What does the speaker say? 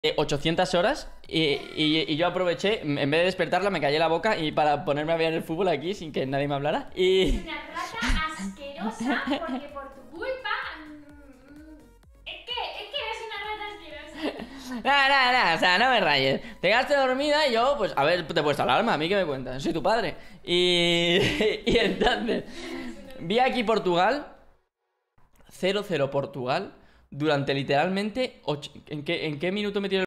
800 horas y yo aproveché, en vez de despertarla, me callé la boca y para ponerme a ver el fútbol aquí sin que nadie me hablara. Es una rata asquerosa porque por tu culpa. Es que eres una rata asquerosa. Nada, o sea, no me rayes. Te quedaste dormida y yo, pues, a ver, te he puesto alarma, a mí que me cuentas, soy tu padre. Y entonces, vi aquí Portugal, 0-0 Portugal, durante literalmente. ¿En qué minuto me tiré